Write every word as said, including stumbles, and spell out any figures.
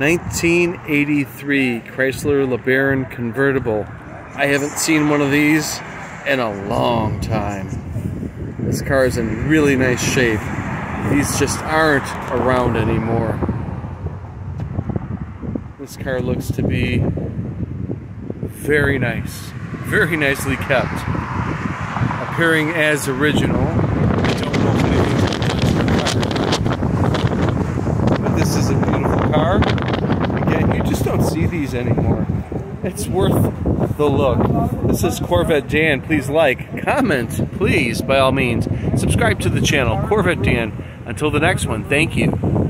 nineteen eighty-three Chrysler LeBaron Convertible. I haven't seen one of these in a long time. This car is in really nice shape. These just aren't around anymore. This car looks to be very nice, very nicely kept. Appearing as original. I don't know if anything's been done. But this is a beautiful car. Again, you just don't see these anymore. It's worth the look. This is Corvette Dan. Please like, comment, please, by all means. Subscribe to the channel, Corvette Dan. Until the next one, thank you.